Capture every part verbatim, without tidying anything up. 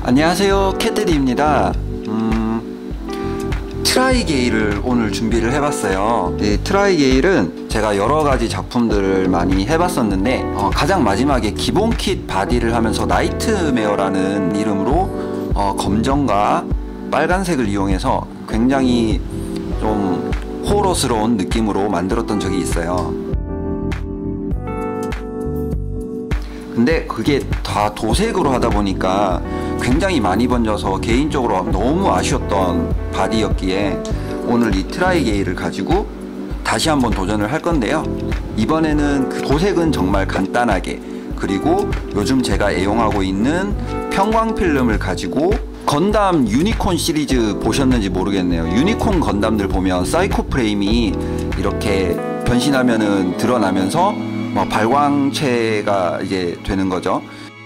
안녕하세요, 캣데디입니다. 음, 트라이게일을 오늘 준비를 해봤어요. 이 트라이게일은 제가 여러가지 작품들을 많이 해봤었는데 어, 가장 마지막에 기본 킷 바디를 하면서 나이트메어라는 이름으로 어, 검정과 빨간색을 이용해서 굉장히 좀 호러스러운 느낌으로 만들었던 적이 있어요. 근데 그게 다 도색으로 하다 보니까 굉장히 많이 번져서 개인적으로 너무 아쉬웠던 바디였기에 오늘 이 트라이게일을 가지고 다시 한번 도전을 할 건데요. 이번에는 그 도색은 정말 간단하게, 그리고 요즘 제가 애용하고 있는 편광필름을 가지고 건담 유니콘 시리즈 보셨는지 모르겠네요. 유니콘 건담들 보면 사이코 프레임이 이렇게 변신하면은 드러나면서 뭐 발광체가 이제 되는 거죠.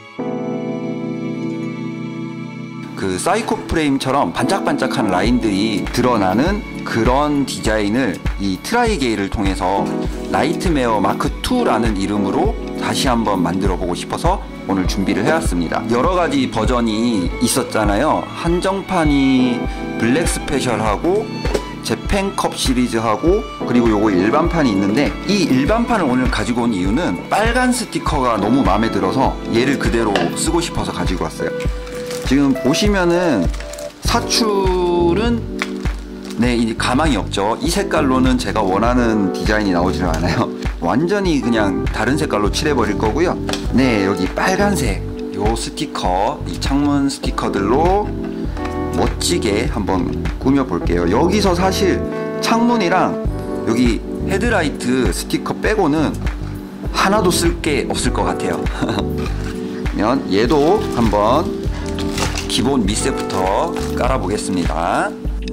그 사이코 프레임처럼 반짝반짝한 라인들이 드러나는 그런 디자인을 이 트라이게일을 통해서 나이트메어 마크 투라는 이름으로 다시 한번 만들어 보고 싶어서 오늘 준비를 해왔습니다. 여러가지 버전이 있었잖아요. 한정판이 블랙 스페셜하고 재팬컵 시리즈하고 그리고 요거 일반판이 있는데, 이 일반판을 오늘 가지고 온 이유는 빨간 스티커가 너무 마음에 들어서 얘를 그대로 쓰고 싶어서 가지고 왔어요. 지금 보시면은 사출은 네, 이 가망이 없죠. 이 색깔로는 제가 원하는 디자인이 나오지는 않아요. 완전히 그냥 다른 색깔로 칠해버릴 거고요. 네, 여기 빨간색 요 스티커, 이 창문 스티커들로 멋지게 한번 꾸며 볼게요. 여기서 사실 창문이랑 여기 헤드라이트 스티커 빼고는 하나도 쓸 게 없을 것 같아요. 그러면 얘도 한번 기본 밑색부터 깔아 보겠습니다.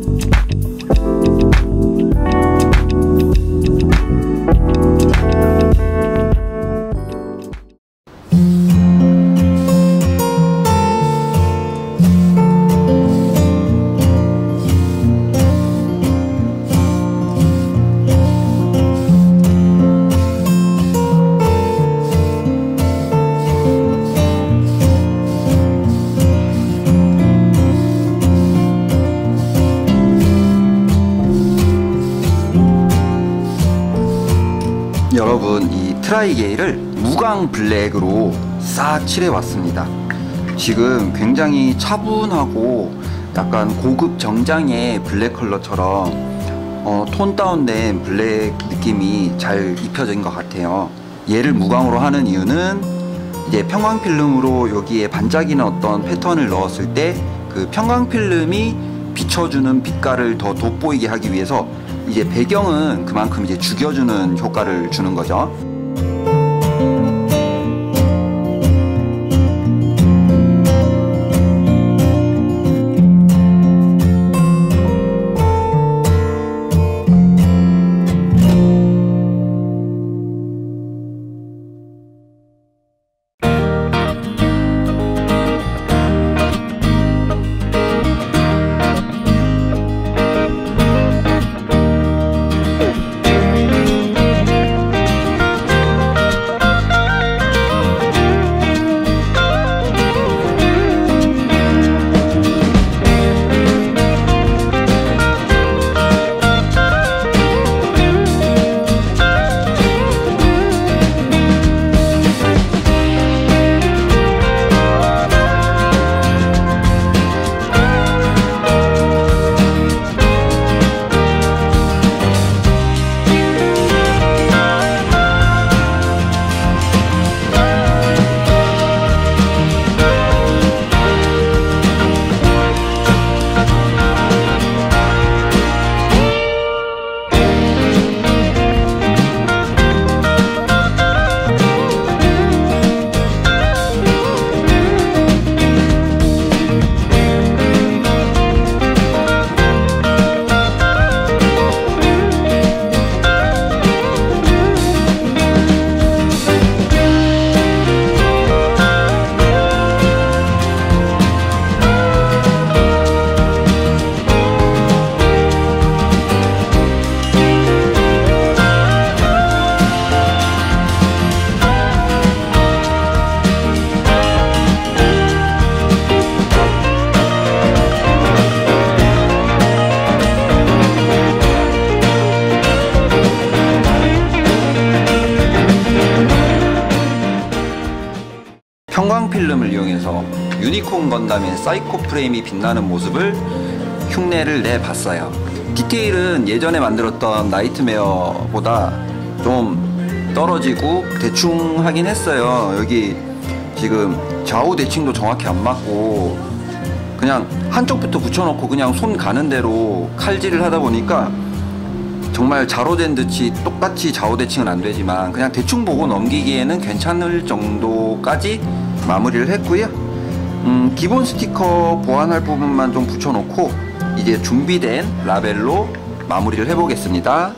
여러분, 이 트라이게일을 무광 블랙으로 싹 칠해왔습니다. 지금 굉장히 차분하고 약간 고급 정장의 블랙 컬러처럼 어, 톤 다운된 블랙 느낌이 잘 입혀진 것 같아요. 얘를 무광으로 하는 이유는 이제 편광필름으로 여기에 반짝이는 어떤 패턴을 넣었을 때 그 편광필름이 비춰주는 빛깔을 더 돋보이게 하기 위해서 이제 배경은 그만큼 이제 죽여주는 효과를 주는 거죠. 형광 필름을 이용해서 유니콘 건담의 사이코 프레임이 빛나는 모습을 흉내를 내봤어요. 디테일은 예전에 만들었던 나이트메어보다 좀 떨어지고 대충 하긴 했어요. 여기 지금 좌우 대칭도 정확히 안 맞고 그냥 한쪽부터 붙여놓고 그냥 손 가는 대로 칼질을 하다 보니까 정말 자로된 듯이 똑같이 좌우 대칭은 안 되지만 그냥 대충 보고 넘기기에는 괜찮을 정도까지 마무리를 했고요. 음, 기본 스티커 보완할 부분만 좀 붙여놓고 이제 준비된 라벨로 마무리를 해보겠습니다.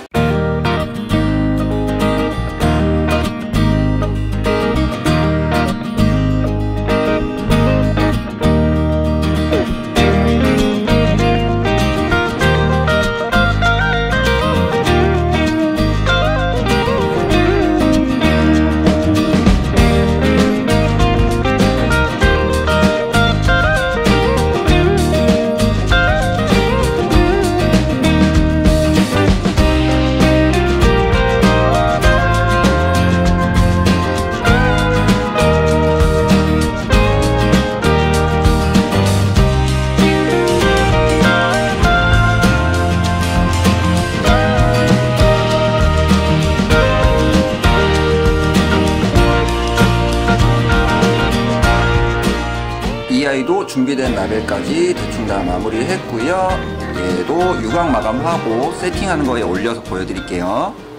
이 아이도 준비된 라벨까지 대충 다 마무리를 했고요. 얘도 유광 마감하고 세팅하는 거에 올려서 보여드릴게요.